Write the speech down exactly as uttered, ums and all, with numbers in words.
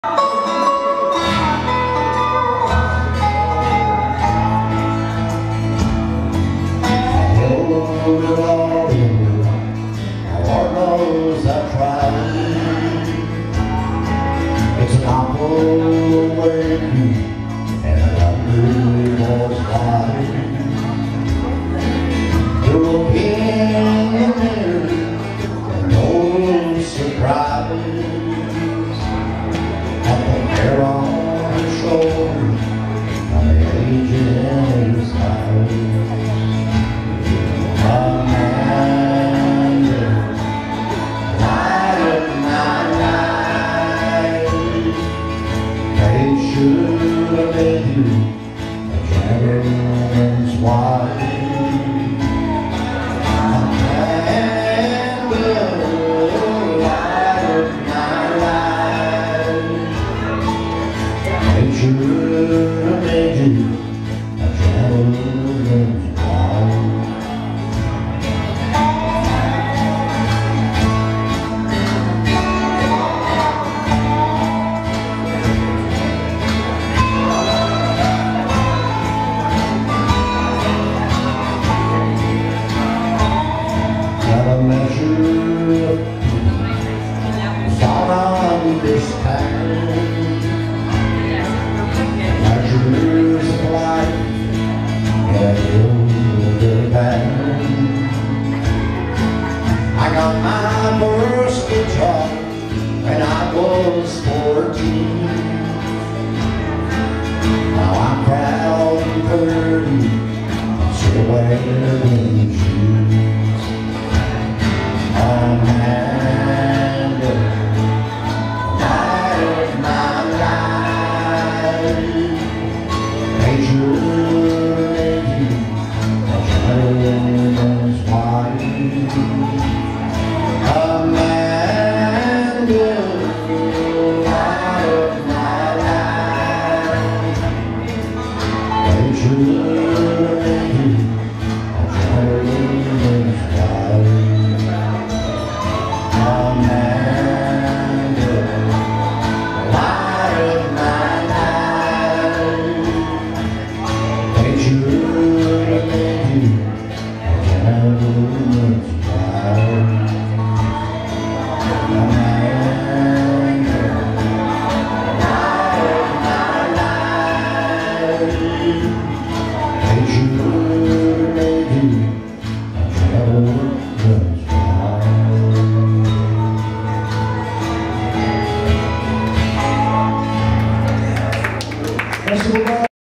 It's an awful way, and I wonder what's why. There will be in the mirror no surprise. At the hair on his shoulders, on the age in his eyes. Should have made you a gentleman's wife. A man will light of my life. They should have made you a gentleman's wife. Measure thought on this time. Measures of life get a little bit bad. I got my first guitar when I was fourteen. Now I'm proud and thirty, I'm still wearing shoes. That's the